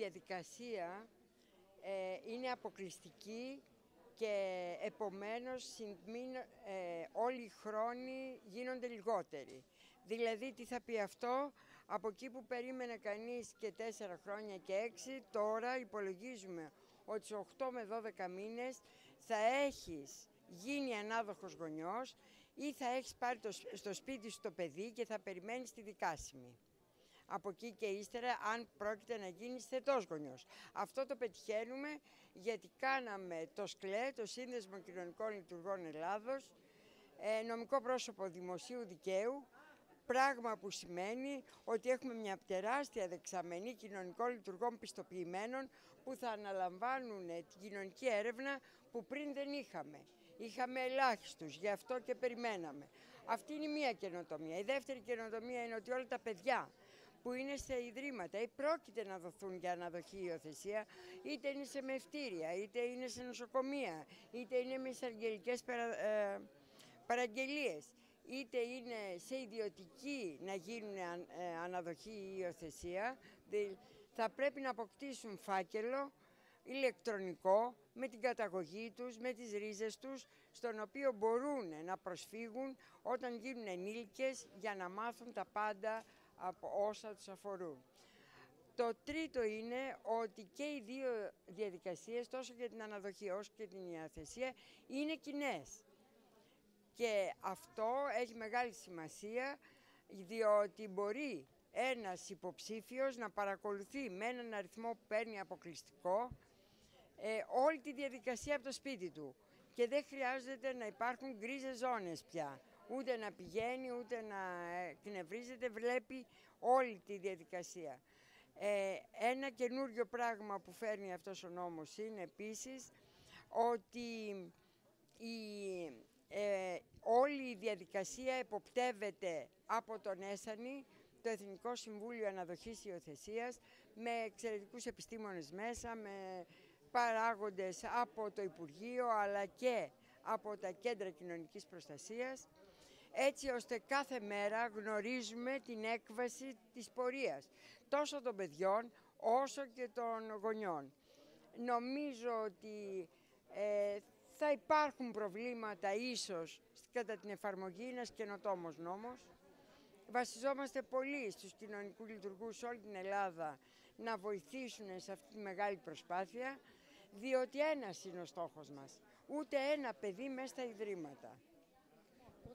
διαδικασία είναι αποκλειστική και επομένως όλοι οι χρόνοι γίνονται λιγότεροι. Δηλαδή τι θα πει αυτό? Από εκεί που περίμενε κανείς και 4 χρόνια και 6, τώρα υπολογίζουμε ότι σε 8 με 12 μήνες θα έχεις γίνει ανάδοχος γονιός ή θα έχεις πάρει στο σπίτι σου το παιδί και θα περιμένεις τη δικάσιμη. Από εκεί και ύστερα, αν πρόκειται να γίνεις θετός γονιός. Αυτό το πετυχαίνουμε γιατί κάναμε το ΣΚΛΕ, το Σύνδεσμο Κοινωνικών Λειτουργών Ελλάδος, νομικό πρόσωπο δημοσίου δικαίου, πράγμα που σημαίνει ότι έχουμε μια τεράστια δεξαμενή κοινωνικών λειτουργών πιστοποιημένων που θα αναλαμβάνουν την κοινωνική έρευνα που πριν δεν είχαμε. Είχαμε ελάχιστους, γι' αυτό και περιμέναμε. Αυτή είναι η μία καινοτομία. Η δεύτερη καινοτομία είναι ότι όλα τα παιδιά που είναι σε ιδρύματα ή πρόκειται να δοθούν για αναδοχή ή υιοθεσία, είτε είναι σε μευτήρια, είτε είναι σε νοσοκομεία, είτε είναι με εισαγγελικές παραγγελίες, είτε είναι σε ιδιωτική να γίνουν αναδοχή ή υιοθεσία, θα πρέπει να αποκτήσουν φάκελο ηλεκτρονικό με την καταγωγή τους, με τις ρίζες τους, στον οποίο μπορούν να προσφύγουν όταν γίνουν ενήλικες για να μάθουν τα πάντα από όσα τους αφορούν. Το τρίτο είναι ότι και οι δύο διαδικασίες, τόσο για την αναδοχή όσο και την υιοθεσία, είναι κοινές. Και αυτό έχει μεγάλη σημασία, διότι μπορεί ένας υποψήφιος να παρακολουθεί με έναν αριθμό που παίρνει αποκλειστικό όλη τη διαδικασία από το σπίτι του. Και δεν χρειάζεται να υπάρχουν γκρίζες ζώνες πια. Ούτε να πηγαίνει, ούτε να εκνευρίζεται, βλέπει όλη τη διαδικασία. Ένα καινούριο πράγμα που φέρνει αυτός ο νόμος είναι επίσης ότι όλη η διαδικασία εποπτεύεται από τον ΕΣΑΝΗ, το Εθνικό Συμβούλιο Αναδοχής Υιοθεσίας, με εξαιρετικούς επιστήμονες μέσα, με παράγοντες από το Υπουργείο αλλά και από τα κέντρα κοινωνικής προστασίας, έτσι ώστε κάθε μέρα γνωρίζουμε την έκβαση της πορείας, τόσο των παιδιών όσο και των γονιών. Νομίζω ότι θα υπάρχουν προβλήματα ίσως κατά την εφαρμογή, ένας καινοτόμος νόμος. Βασιζόμαστε πολύ στους κοινωνικούς λειτουργούς σε όλη την Ελλάδα να βοηθήσουν σε αυτή τη μεγάλη προσπάθεια, διότι ένας είναι ο στόχος μας, ούτε ένα παιδί μέσα στα ιδρύματα.